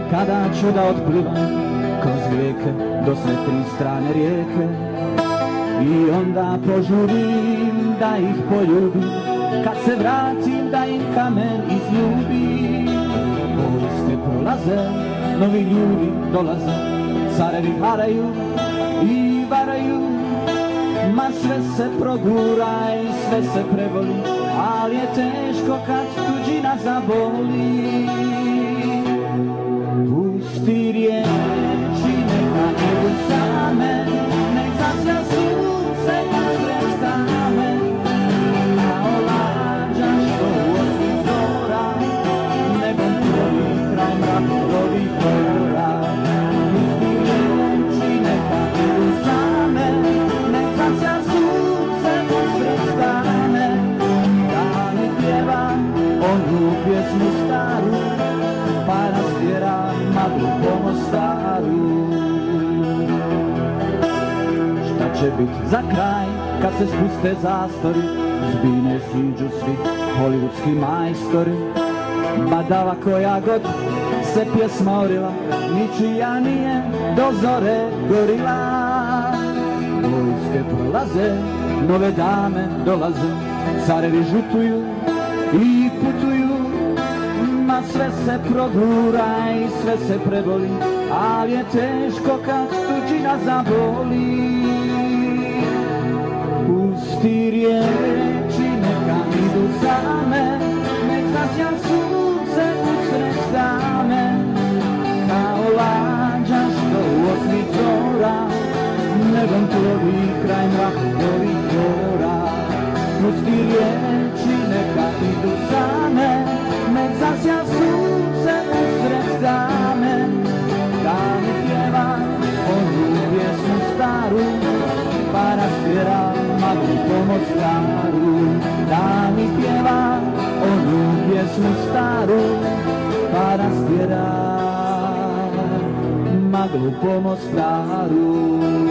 kada ću da otplivam kroz vijeke do sve tri strane rijeke. I onda požurim da ih poljubim, kad se vratim da im kamen izljubim. Vojske prolaze, novi ljudi dolaze, carevi haraju i varaju. Ma sve se progura i sve se prevoli, ali je teško kad tuđina zaboli. Pusti riječi neka idu same, nek zasja sunce usred tame. Kao lađa što u osmi zora, nebom plovi kraj mrakovih gora. Pusti riječi neka idu same, nek zasja sunce usred tame. Da mi pjeva onu pjesmu staru, pa rastjera maglu po Mostaru. Šta će bit za kraj kad se spuste zastori, zbine siđu svi hollywoodski majstori. Badava koja god se pjesmorila, ničija nije do zore gorila. Vojske prolaze, nove dame dolaze, carevi žutuju i putuju. Ma sve se progura i sve se preboli, ali je teško kad tuđina zaboli. Pusti riječi neka idu same, nek zasja sunce usred tame. Kao lađa što u osmi zora, nebom plovi kraj mrakovih gora. Pusti riječi neka idu same, nek zasja sunce usred tame. Da mi pjeva onu pjesmu staru, pa rastjera maglu po Mostaru. Da mi pjeva onu pjesmu staru, pa rastjera maglu po Mostaru.